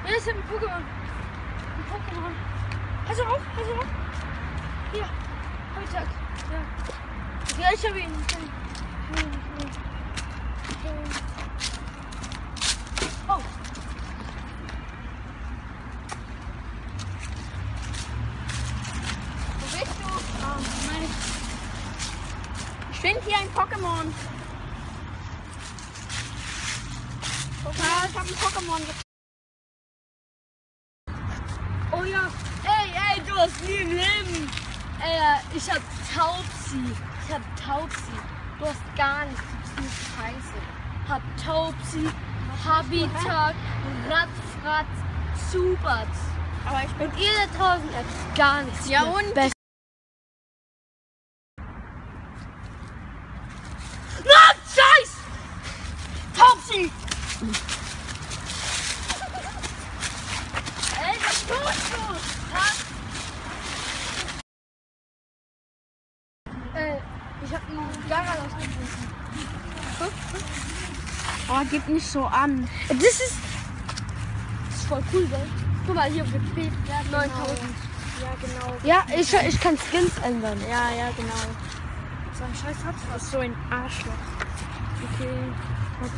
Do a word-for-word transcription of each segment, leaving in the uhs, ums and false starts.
Ja, ich hab ein Pokémon. Ein Pokémon. Hast du auch? Hast du auch? Hier. Hab ich gesagt. Ja. Ja, ich hab ihn. Oh. Wo bist du? Oh, meine. Ich finde hier ein Pokémon. Ja, ich hab ein Pokémon. Oh ja. Ey, ey, du hast nie im Leben. Ey, ich hab Taubsi. Ich hab Taubsi. Du hast gar nichts. Du bist nicht scheiße. Hab Taubsi, Habitat, Radfratz, Zubat. Aber ich bin. Und ihr da draußen habt gar nichts. Ja, und? Best Na, Scheiß! Taubsi! Ey, was tust du? Ha? Äh, ich hab einen Garados gefunden. Oh, gib nicht so an. Das ist, das ist voll cool, gell? Guck mal, hier Wikipedia, ja, genau. neuntausend. Ja, genau. Ja, ich, ich kann Skins ändern. Ja, ja, genau. So ein Scheiß hat's was. So ein Arschloch. Okay. Gut.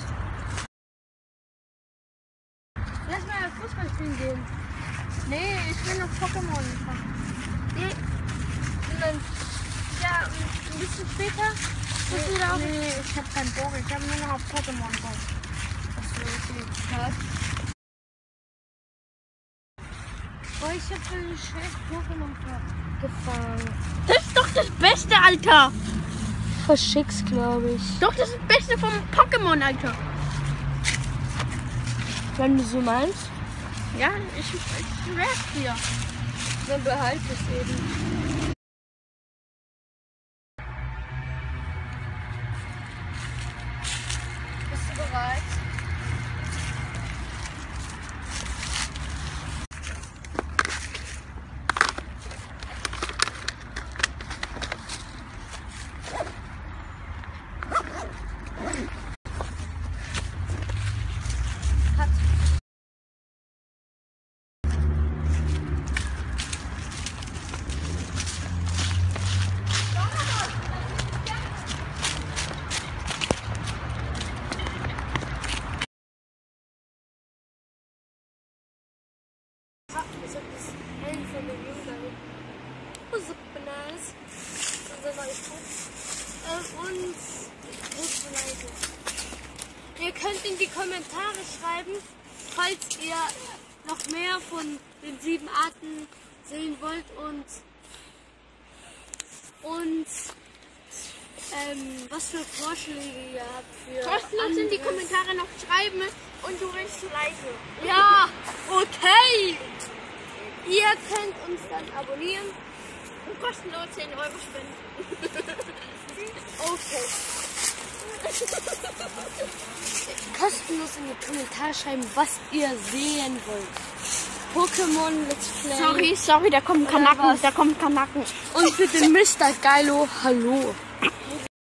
Lass mal Fußball spielen gehen. Nee, ich will noch Pokémon fangen. Nee. Und dann, ja, ein bisschen später. Nee, du da auch nee, ich hab keinen Bock. Ich hab nur noch auf Pokémon Bock. Das ist okay. Was? Oh, ich hab so ein scheiß Pokémon gefangen. Das ist doch das Beste, Alter. Verschick's, glaube ich. Doch, das ist das Beste vom Pokémon, Alter. Wenn du so meinst? Ja, ich, ich schwör's dir. Dann behalte es eben. Bist du bereit? Ihr könnt in die Kommentare schreiben, falls ihr noch mehr von den sieben Arten sehen wollt und und ähm, was für Vorschläge ihr habt für kostenlos in die Kommentare noch schreiben und du willst leise. Ja, okay. Ihr könnt uns dann abonnieren und kostenlos zehn Euro spenden. Okay. Kostenlos in die Kommentare schreiben, was ihr sehen wollt. Pokémon Let's Play. Sorry, sorry, da kommt ein Kanacken, da kommt ein Kanacken. Und für den Mister Geilo, hallo.